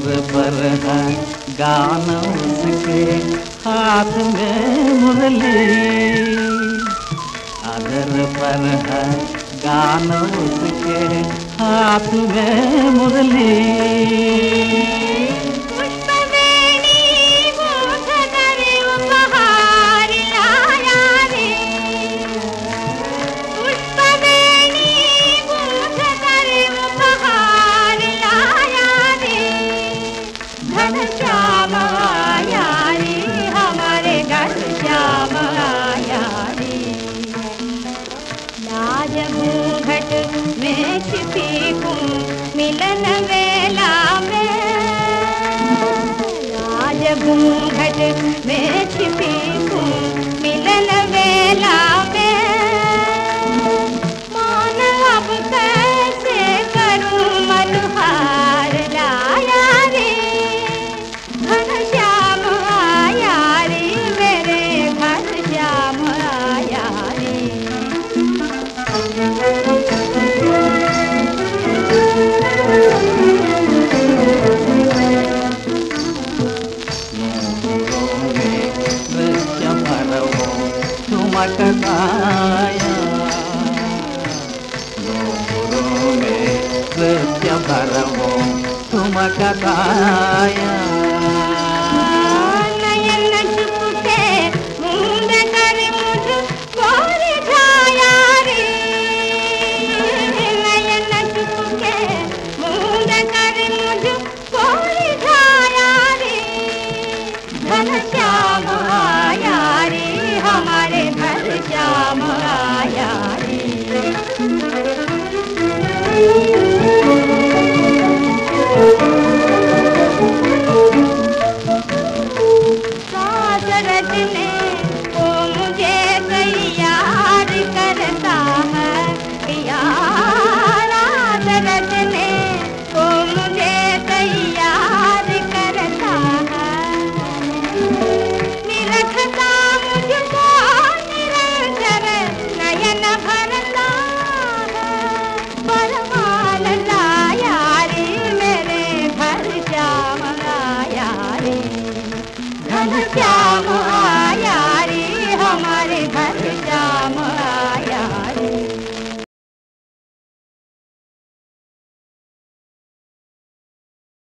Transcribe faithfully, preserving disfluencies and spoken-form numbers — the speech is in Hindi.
पर है गाना उसके हाथ में मुरली, अदर पर है गाना उसके हाथ में मुरली। श्याम आया रे हमारे घर श्याम आया रे, लाज घूंघट में छिपी हूँ मिलन वेला में, लाज घूंघट में छिपी हूँ मिलन वेला में, मान अब कैसे करूँ मल्हार लाया रे, श्याम आया रे मेरे घर श्याम आया रे। नृत्य भरवो ठुमकताया, गोपुरों में नृत्य भरवो ठुमकताया, श्याम आया रे हमारे घर श्याम आया रे। सास रचने